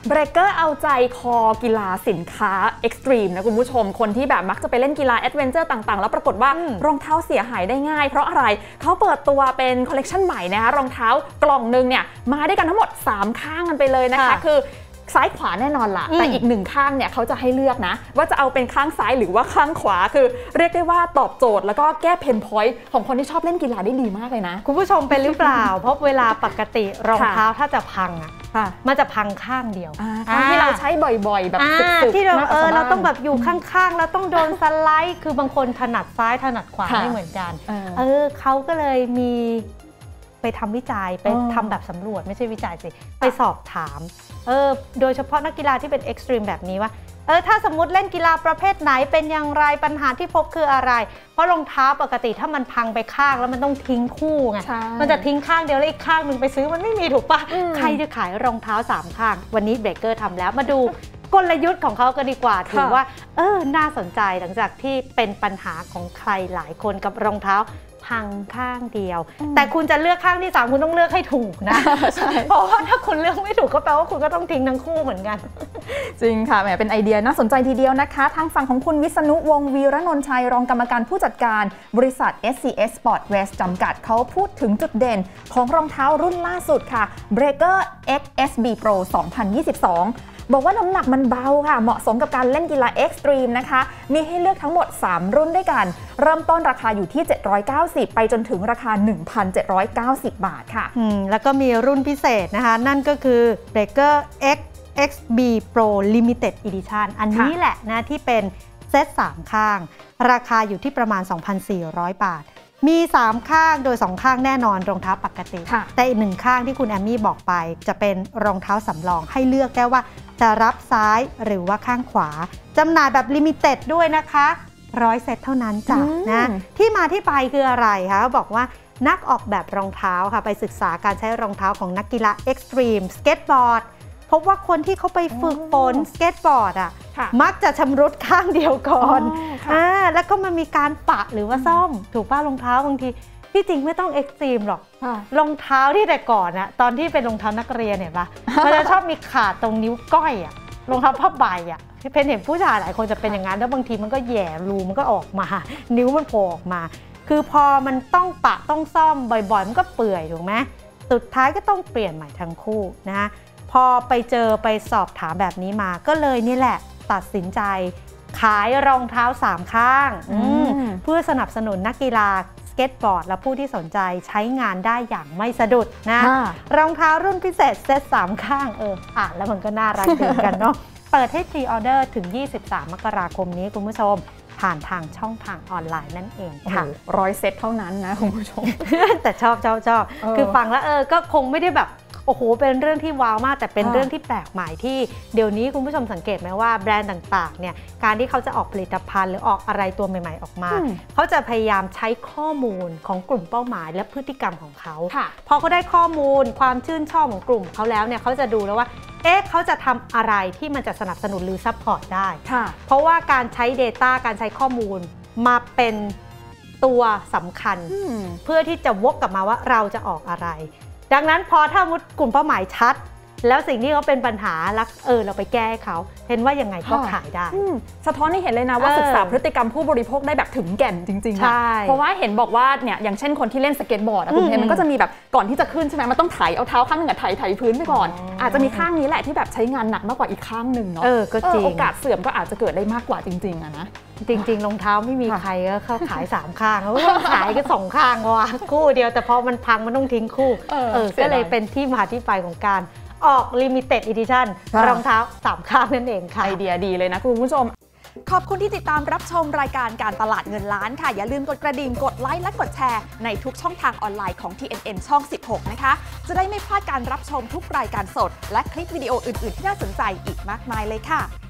เบรกเกอร์เอาใจคอกีฬาสินค้าเอ็กซ์ตรีมนะคุณผู้ชมคนที่แบบมักจะไปเล่นกีฬาแอดเวนเจอร์ต่างๆแล้วปรากฏว่ารองเท้าเสียหายได้ง่ายเพราะอะไรเขาเปิดตัวเป็นคอลเลกชันใหม่นะคะรองเท้ากล่องนึงเนี่ยมาด้วยกันทั้งหมด3ข้างกันไปเลยนะคะคือซ้ายขวาแน่นอนล่ะแต่อีก1ข้างเนี่ยเขาจะให้เลือกนะว่าจะเอาเป็นข้างซ้ายหรือว่าข้างขวาคือเรียกได้ว่าตอบโจทย์แล้วก็แก้เพนพอยต์ของคนที่ชอบเล่นกีฬาได้ดีมากเลยนะคุณผู้ชมเป็นหรือเปล่า เพราะเวลาปกติรองเท้าถ้าจะพังมันจะพังข้างเดียวที่เราใช้บ่อยๆแบบสุดๆที่เราต้องแบบอยู่ข้างๆแล้วต้องโดนสไลด์คือบางคนถนัดซ้ายถนัดขวาไม่เหมือนกันเขาก็เลยมีไปทำวิจัยไปทำแบบสำรวจไม่ใช่วิจัยสิไปสอบถามโดยเฉพาะนักกีฬาที่เป็นเอ็กซ์ตรีมแบบนี้ว่าถ้าสมมติเล่นกีฬาประเภทไหนเป็นอย่างไรปัญหาที่พบคืออะไรเพราะรองเท้าปกติถ้ามันพังไปข้างแล้วมันต้องทิ้งคู่ไงมันจะทิ้งข้างเดียวแล้วอีกข้างหนึ่งไปซื้อมันไม่มีถูกปะใครจะขายรองเท้า3ข้างวันนี้เบรกเกอร์ทำแล้วมาดูกลยุทธ์ของเขากันดีกว่าถือว่าน่าสนใจหลังจากที่เป็นปัญหาของใครหลายคนกับรองเท้าพังข้างเดียวแต่คุณจะเลือกข้างที่3คุณต้องเลือกให้ถูกนะเพราะว่าถ้าคุณเลือกไม่ถูกก็แปลว่าคุณก็ต้องทิ้งทั้งคู่เหมือนกันจริงค่ะแหมเป็นไอเดียน่าสนใจทีเดียวนะคะทางฝั่งของคุณวิษณุวงศ์วีระนนท์ชัยรองกรรมการผู้จัดการบริษัท SCS Sportwear จำกัดเขาพูดถึงจุดเด่นของรองเท้ารุ่นล่าสุดค่ะ Breaker X SB Pro 2022บอกว่าน้ำหนักมันเบาค่ะเหมาะสมกับการเล่นกีฬาเอ็กซ์ตรีมนะคะมีให้เลือกทั้งหมด3รุ่นด้วยกันเริ่มต้นราคาอยู่ที่790ไปจนถึงราคา 1,790 บาทค่ะแล้วก็มีรุ่นพิเศษนะคะนั่นก็คือ Breaker X XB Pro Limited Edition อันนี้แหละนะที่เป็นเซต3ข้างราคาอยู่ที่ประมาณ 2,400 บาทมี3ข้างโดย2ข้างแน่นอนรองเท้าปกติแต่อีก1ข้างที่คุณแอมมี่บอกไปจะเป็นรองเท้าสำรองให้เลือกได้ว่าจะรับซ้ายหรือว่าข้างขวาจำหน่ายแบบลิมิเต็ดด้วยนะคะ100 เซตเท่านั้นจ้ะนะที่มาที่ไปคืออะไรคะบอกว่านักออกแบบรองเท้าค่ะไปศึกษาการใช้รองเท้าของนักกีฬาเอ็กซ์ตรีมสเก็ตบอร์ดพบว่าคนที่เขาไปฝึกฝนสเก็ตบอร์ดมักจะชำรุดข้างเดียวก่อนแล้วก็มันมีการปะหรือว่าซ่อมถูกป้ารองเท้าบางทีที่จริงไม่ต้องเอ็กซ์ตรีมหรอกรองเท้าที่แต่ก่อนนะตอนที่เป็นรองเท้านักเรียนเนี่ยปะมันจะชอบมีขาดตรงนิ้วก้อยรองเท้าผ้าใบที่เพนเห็นผู้ชายหลายคนจะเป็นอย่างนั้นแล้วบางทีมันก็แย่รูมันก็ออกมานิ้วมันโผล่ออกมาคือพอมันต้องปะต้องซ่อมบ่อยๆมันก็เปื่อยถูกไหมสุดท้ายก็ต้องเปลี่ยนใหม่ทั้งคู่นะพอไปเจอไปสอบถามแบบนี้มาก็เลยนี่แหละตัดสินใจขายรองเท้า3ข้างเพื่อสนับสนุนนักกีฬาสเก็ตบอร์ดและผู้ที่สนใจใช้งานได้อย่างไม่สะดุดนะรองเท้ารุ่นพิเศษเซต3ข้างอ่านแล้วมันก็น่ารักดีกันเนาะเปิดให้พรีออเดอร์ถึง23 มกราคมนี้คุณผู้ชมผ่านทางช่องทางออนไลน์นั่นเองค่ะ 100 เซตเท่านั้นนะคุณผู้ชมแต่ชอบคือฟังแล้วก็คงไม่ได้แบบโอ้โหเป็นเรื่องที่ว้าวมากแต่เป็นเรื่องที่แปลกใหม่ที่เดี๋ยวนี้คุณผู้ชมสังเกตไหมว่าแบรนด์ต่างๆเนี่ยการที่เขาจะออกผลิตภัณฑ์หรือออกอะไรตัวใหม่ๆออกมาเขาจะพยายามใช้ข้อมูลของกลุ่มเป้าหมายและพฤติกรรมของเขาพอเขาได้ข้อมูลความชื่นชอบของกลุ่มเขาแล้วเนี่ยเขาจะดูแล้วว่าเขาจะทำอะไรที่มันจะสนับสนุนหรือซัพพอร์ตได้เพราะว่าการใช้ Data การใช้ข้อมูลมาเป็นตัวสำคัญเพื่อที่จะวกกลับมาว่าเราจะออกอะไรดังนั้นพอถ้ากลุ่มเป้าหมายชัดแล้วสิ่งที่เขาเป็นปัญหาแล้วเราไปแก้เขาเห็นว่ายังไงก็ขายได้สะท้อนให้เห็นเลยนะว่าศึกษาพฤติกรรมผู้บริโภคได้แบบถึงแก่นจริงๆเพราะว่าเห็นบอกว่าเนี่ยอย่างเช่นคนที่เล่นสเก็ตบอร์ดคุณเห็นมันก็จะมีแบบก่อนที่จะขึ้นใช่ไหมมันต้องไถเอาเท้าข้างหนึ่งไถพื้นไปก่อนอาจจะมีข้างนี้แหละที่แบบใช้งานหนักมากกว่าอีกข้างหนึ่งเนาะก็จริงโอกาสเสื่อมก็อาจจะเกิดได้มากกว่าจริงๆนะจริงๆรองเท้าไม่มีใครก็เข้าขาย3ข้างเขาขายแค่2ข้างว่ะคู่เดียวแต่พอมันพังมันต้องทิ้งคู่ก็เลยเป็นที่มาที่ไปของการออก Limited Edition รองเท้า3ข้างนั่นเองค่ะไอเดียดีเลยนะคุณผู้ชมขอบคุณที่ติดตามรับชมรายการการตลาดเงินล้านค่ะอย่าลืมกดกระดิ่งกดไลค์และกดแชร์ในทุกช่องทางออนไลน์ของ TNN ช่อง 16 นะคะจะได้ไม่พลาดการรับชมทุกรายการสดและคลิปวิดีโออื่นๆที่น่าสนใจอีกมากมายเลยค่ะ